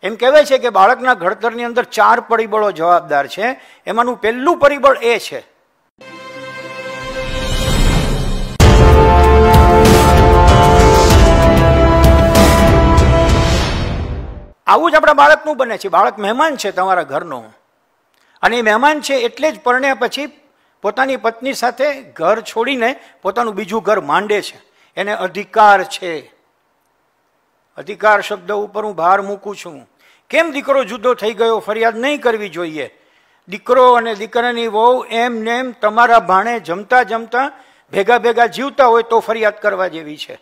એમ કહેવાય છે કે બાળકના ઘડતરની અંદર 4 પરિબળો જવાબદાર છે. એમાંનું પહેલું પરિબળ એ છે આવું જ આપણા બાળકનું બને છે. બાળક મહેમાન છે તમારા ઘરનો, અને એ મહેમાન છે એટલે જ પરણ્યા પછી પોતાની પત્ની સાથે ઘર છોડીને પોતાનું બીજું ઘર માંડે છે. એને અધિકાર છે. અધિકાર શબ્દ ઉપર હું ભાર મૂકું છું. કેમ દીકરો જુદો થઈ ગયો ફરિયાદ નહીં કરવી જોઈએ. દીકરો અને દીકરાની વહુ એમ નેમ તમારા ભાણે જમતા જમતા ભેગા ભેગા જીવતા હોય તો ફરિયાદ કરવા જેવી છે.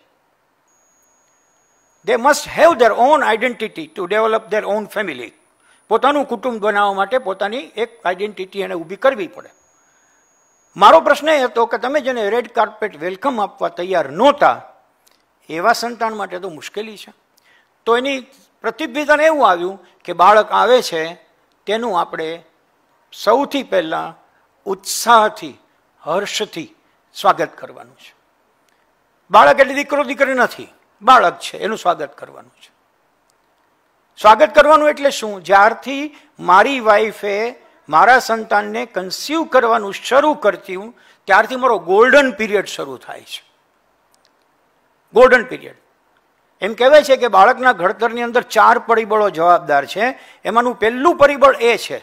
They must have their own identity to develop their own family. પોતાનું કુટુંબ બનાવવા માટે પોતાની એક આઈડેન્ટિટી એને ઊભી કરવી પડે. મારો પ્રશ્ન એ હતો કે તમે જેને રેડ કાર્પેટ વેલકમ આપવા તૈયાર નહોતા એવા સંતાન માટે તો મુશ્કેલી છે. તો એની પ્રતિબિંબન એવું આવ્યું કે બાળક આવે છે તેનું આપણે સૌથી પહેલાં ઉત્સાહથી હર્ષથી સ્વાગત કરવાનું છે. બાળક એટલે દીકરો દીકરી નથી, બાળક છે, એનું સ્વાગત કરવાનું છે. સ્વાગત કરવાનું એટલે શું? જ્યારથી મારી વાઈફે મારા સંતાનને કન્સીવ કરવાનું શરૂ કરતી હું ત્યારથી મારો ગોલ્ડન પીરિયડ શરૂ થાય છે. Golden period. એમ કહેવાય છે કે બાળકના ઘડતરની અંદર 4 પરિબળો જવાબદાર છે. એમાંનું પહેલું પરિબળ એ છે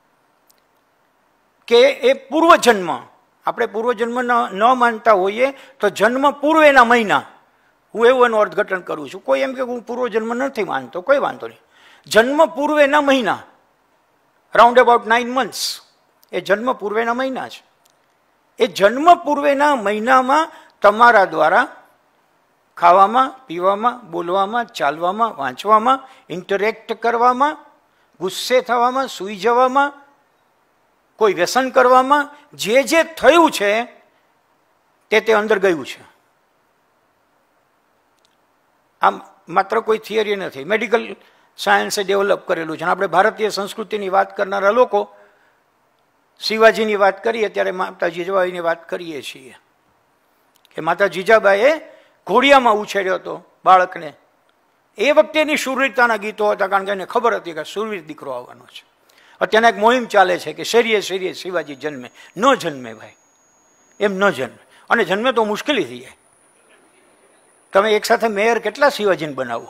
કે એ પૂર્વજન્મ. આપણે પૂર્વજન્મ ન માનતા હોઈએ તો જન્મ પૂર્વેના મહિના, હું એવું એનું અર્થઘટન કરું છું. કોઈ એમ કે હું પૂર્વજન્મ નથી માનતો, કોઈ વાંધો નહીં. જન્મ પૂર્વેના મહિના, રાઉન્ડ અબાઉટ 9 months, એ જન્મ પૂર્વેના મહિના છે. એ જન્મ પૂર્વેના મહિનામાં તમારા દ્વારા ખાવામાં, પીવામાં, બોલવામાં, ચાલવામાં, વાંચવામાં, ઇન્ટરેક્ટ કરવામાં, ગુસ્સે થવામાં, સૂઈ જવામાં, કોઈ વ્યસન કરવામાં, જે જે થયું છે તે અંદર ગયું છે. આમ માત્ર કોઈ થિયરી નથી, મેડિકલ સાયન્સે ડેવલપ કરેલું છે. આપણે ભારતીય સંસ્કૃતિની વાત કરનારા લોકો શિવાજીની વાત કરીએ ત્યારે માતા જીજાબાઈની વાત કરીએ છીએ કે માતા જીજાબાઈએ ઘોડિયામાં ઉછેર્યો હતો બાળકને. એ વખતે એની શૂરવીરતાના ગીતો હતા, કારણ કે એને ખબર હતી કે શૂરવીર દીકરો આવવાનો છે. અત્યારના એક મોહિમ ચાલે છે કે શેરીએ શેરીએ શિવાજી જન્મે. ન જન્મે ભાઈ, એમ ન જન્મે. અને જન્મે તો મુશ્કેલી થઈ જાય. તમે એક સાથે મેયર કેટલા શિવાજીને બનાવો?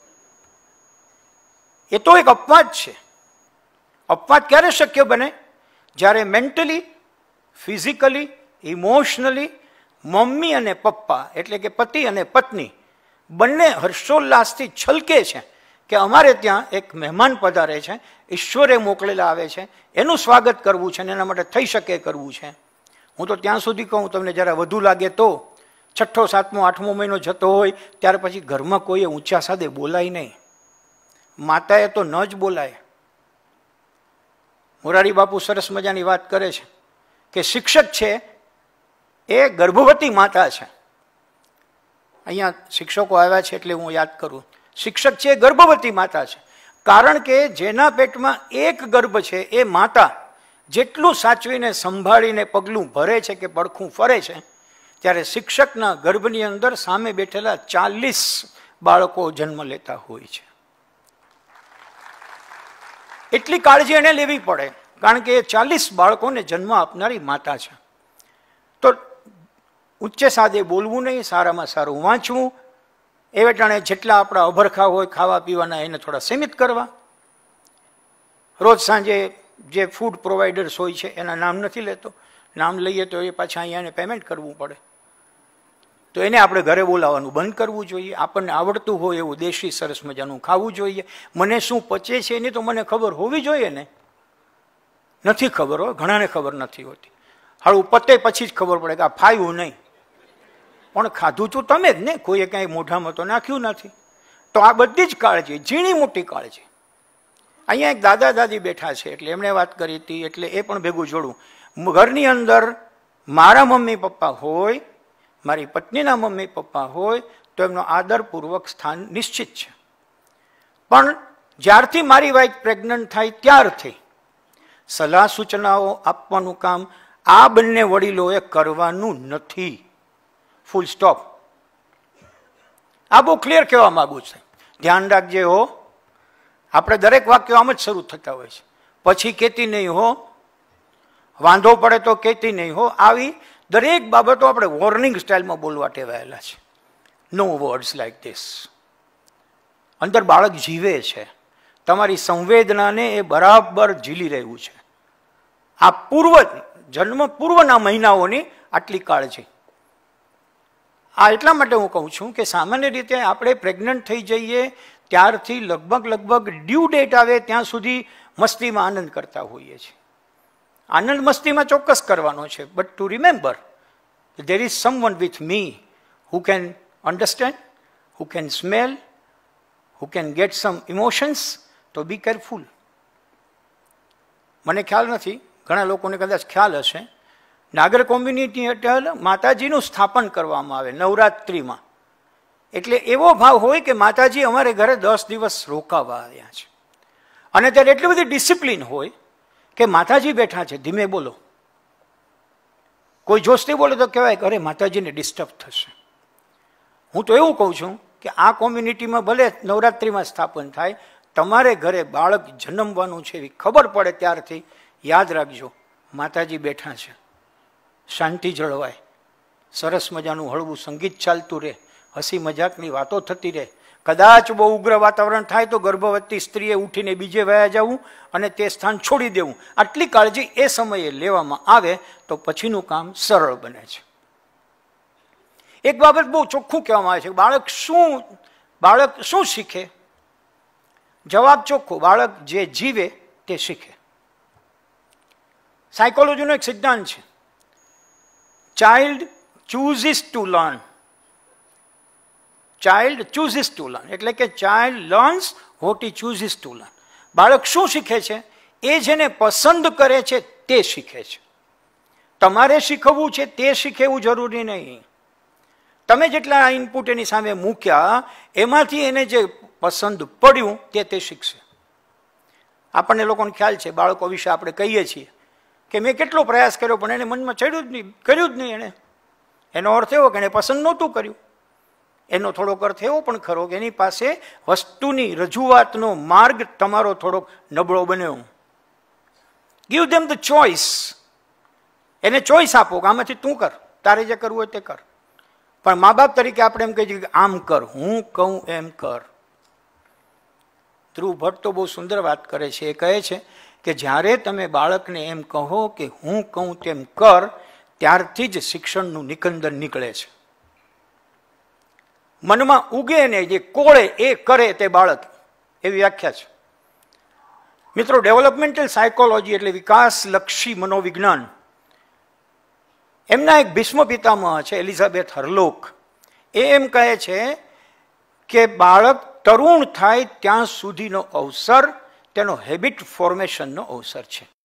એ તો એક અપવાદ છે. અપવાદ ક્યારે શક્ય બને? જ્યારે મેન્ટલી, ફિઝિકલી, ઇમોશનલી મમ્મી અને પપ્પા એટલે કે પતિ અને પત્ની બંને હર્ષોલ્લાસથી છલકે છે કે અમારે ત્યાં એક મહેમાન પધારે છે, ઈશ્વરે મોકલેલા આવે છે, એનું સ્વાગત કરવું છે અને એના માટે થઈ શકે કરવું છે. હું તો ત્યાં સુધી કહું, તમને જરા વધુ લાગે તો 6ઠ્ઠો, 7મો, 8મો મહિનો જતો હોય ત્યાર પછી ઘરમાં કોઈએ ઊંચા સાદે બોલાય નહીં. માતાએ તો ન જ બોલાય. મોરારી બાપુ સરસ મજાની વાત કરે છે કે શિક્ષક છે એ ગર્ભવતી માતા છે. અહીંયા શિક્ષકો આવ્યા છે એટલે હું યાદ કરું. શિક્ષક છે એ ગર્ભવતી માતા છે. કારણ કે જેના પેટમાં એક ગર્ભ છે એ માતા જેટલું સાચવીને સંભાળીને પગલું ભરે છે કે પડખું ફરે છે, ત્યારે શિક્ષકના ગર્ભની અંદર સામે બેઠેલા 40 બાળકો જન્મ લેતા હોય છે. એટલી કાળજી એને લેવી પડે, કારણ કે એ 40 બાળકોને જન્મ આપનારી માતા છે. તો ઉચ્ચે સાદે બોલવું નહીં, સારામાં સારું વાંચવું, એ વેટાણે જેટલા આપણા અભરખા હોય ખાવા પીવાના એને થોડા સીમિત કરવા. રોજ સાંજે જે ફૂડ પ્રોવાઈડર્સ હોય છે એના નામ નથી લેતો, નામ લઈએ તો એ પાછા અહીંયા એને પેમેન્ટ કરવું પડે. તો એને આપણે ઘરે બોલાવવાનું બંધ કરવું જોઈએ. આપણને આવડતું હોય એવું દેશી સરસ મજાનું ખાવું જોઈએ. મને શું પચે છે એની તો મને ખબર હોવી જોઈએ ને. નથી ખબર હોય, ઘણાને ખબર નથી હોતી. હાળું પતે પછી જ ખબર પડે કે આ ફાયું નહીં, પણ ખાધું તો તમે જ ને, કોઈએ ક્યાંય મોઢામાં તો નાખ્યું નથી. તો આ બધી જ કાળજી, ઝીણી મોટી કાળજી. અહીંયા એક દાદા દાદી બેઠા છે એટલે એમણે વાત કરી હતી એટલે એ પણ ભેગું જોડું. ઘરની અંદર મારા મમ્મી પપ્પા હોય, મારી પત્નીના મમ્મી પપ્પા હોય તો એમનો આદરપૂર્વક સ્થાન નિશ્ચિત છે. પણ જ્યારથી મારી વાઈફ પ્રેગ્નન્ટ થાય ત્યારથી સલાહ સૂચનાઓ આપવાનું કામ આ બંને વડીલોએ કરવાનું નથી. Full stop. આ બહુ ક્લિયર કહેવા માંગુ છું. ધ્યાન રાખજે હો. આપણે દરેક વાક્યો આમ જ શરૂ થતા હોય છે, પછી કહેતી નહીં હો, વાંધો પડે તો કહેતી નહીં હો, આવી દરેક બાબતો આપણે વોર્નિંગ સ્ટાઇલમાં બોલવા ટેવાયેલા છે. No words like this. અંદર બાળક જીવે છે, તમારી સંવેદનાને એ બરાબર ઝીલી રહ્યું છે. આ જન્મ પૂર્વના મહિનાઓની આટલી કાળજી. આ એટલા માટે હું કહું છું કે સામાન્ય રીતે આપણે પ્રેગ્નન્ટ થઈ જઈએ ત્યારથી લગભગ ડ્યુ ડેટ આવે ત્યાં સુધી મસ્તીમાં આનંદ કરતા હોઈએ છીએ. આનંદ મસ્તીમાં ચોક્કસ કરવાનો છે, but to remember there is someone with me who can understand, who can smell, who can get some emotions, તો બી કેરફુલ. મને ખ્યાલ નથી, ઘણા લોકોને કદાચ ખ્યાલ હશે, નાગર કોમ્યુનિટી હેઠળ માતાજીનું સ્થાપન કરવામાં આવે નવરાત્રિમાં. એટલે એવો ભાવ હોય કે માતાજી અમારે ઘરે 10 દિવસ રોકાવા આવ્યા છે. અને ત્યારે એટલી બધી ડિસિપ્લિન હોય કે માતાજી બેઠા છે, ધીમે બોલો. કોઈ જોસ્તી બોલે તો કહેવાય કે અરે માતાજીને ડિસ્ટર્બ થશે. હું તો એવું કહું છું કે આ કોમ્યુનિટીમાં ભલે નવરાત્રિમાં સ્થાપન થાય, તમારે ઘરે બાળક જન્મવાનું છે એવી ખબર પડે ત્યારથી યાદ રાખજો માતાજી બેઠા છે. શાંતિ જળવાય, સરસ મજાનું હળવું સંગીત ચાલતું રહે, હસી મજાકની વાતો થતી રહે. કદાચ બહુ ઉગ્ર વાતાવરણ થાય તો ગર્ભવતી સ્ત્રીએ ઉઠીને બીજે વયા જવું અને તે સ્થાન છોડી દેવું. આટલી કાળજી એ સમયે લેવામાં આવે તો પછીનું કામ સરળ બને છે. એક બાબત બહુ ચોખ્ખું કહેવામાં આવે છે, બાળક શું શીખે? જવાબ ચોખ્ખો, બાળક જે જીવે તે શીખે. સાયકોલોજીનો એક સિદ્ધાંત છે, child chooses to learn. Child chooses to learn, એટલે કે child learns what he chooses to learn. બાળક શું શીખે છે? એ જેને પસંદ કરે છે તે શીખે છે. તમારે શીખવવું છે તે શીખે એવું જરૂરી નહીં. તમે જેટલા ઇનપુટ એની સામે મૂક્યા એમાંથી એને જે પસંદ પડ્યું તે શીખશે. આપણને લોકોને ખ્યાલ છે, બાળકો વિશે આપણે કહીએ છીએ કે મેં કેટલો પ્રયાસ કર્યો પણ એને મનમાં ચડ્યું જ નહીં. એનો અર્થ એવો કે એને પસંદ નહોતું કર્યું. એનો થોડોક અર્થ એવો પણ ખરો કે એની પાસે વસ્તુની રજૂઆતનો માર્ગ તમારો થોડોક નબળો બન્યો. Give them the choice. એને ચોઇસ આપો કે આમાંથી તું કર, તારે જે કરવું હોય તે કર. પણ મા બાપ તરીકે આપણે એમ કહીએ કે આમ કર, હું કહું એમ કર. ધ્રુવ ભટ્ટ તો બહુ સુંદર વાત કરે છે. એ કહે છે કે જ્યારે તમે બાળકને એમ કહો કે હું કહું તેમ કર, ત્યારથી જ શિક્ષણનું નિકંદન નીકળે છે. મનમાં ઉગે ને જે કોળે એ કરે તે બાળક, એવી વ્યાખ્યા છે. મિત્રો, ડેવલપમેન્ટલ સાયકોલોજી એટલે વિકાસલક્ષી મનોવિજ્ઞાન, એમના એક ભીષ્મ પિતામહ છે એલિઝાબેથ હરલોક. એ એમ કહે છે કે બાળક તરુણ થાય ત્યાં સુધીનો અવસર તેનો હેબિટ ફોર્મેશનનો અવસર છે.